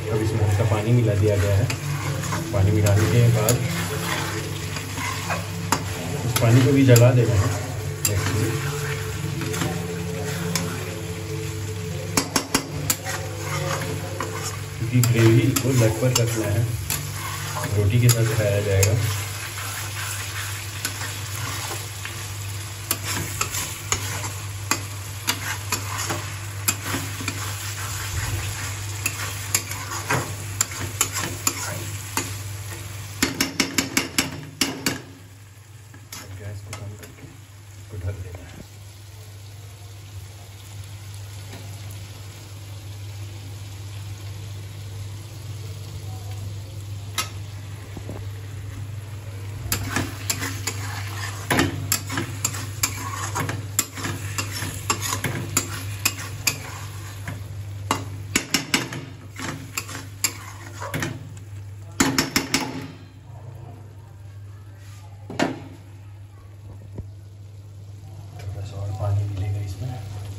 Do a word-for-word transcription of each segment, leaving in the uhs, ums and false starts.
अब इसमें हल्का पानी मिला दिया गया है। पानी मिलाने के बाद इस पानी को भी जला देना है एक्चुअली। क्योंकि ग्रेवी को लटपट रखना है, रोटी के साथ खाया जाएगा। गैस को कम करके इसको ढक देना है। और पानी मिलेगा इसमें।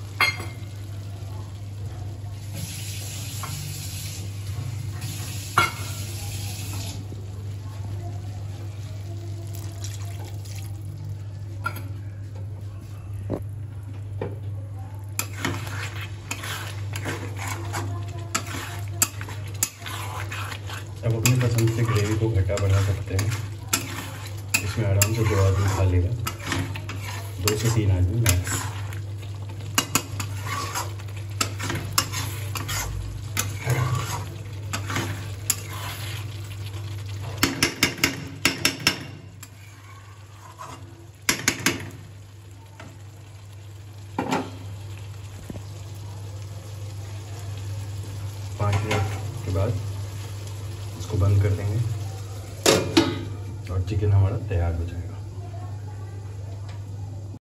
अब अपनी पसंद से ग्रेवी को घटा बढ़ा सकते हैं। इसमें आराम से दो आदमी खा लेगा, दो से तीन आदमी मैक्स। पाँच मिनट के बाद इसको बंद कर देंगे और चिकन हमारा तैयार हो जाएगा।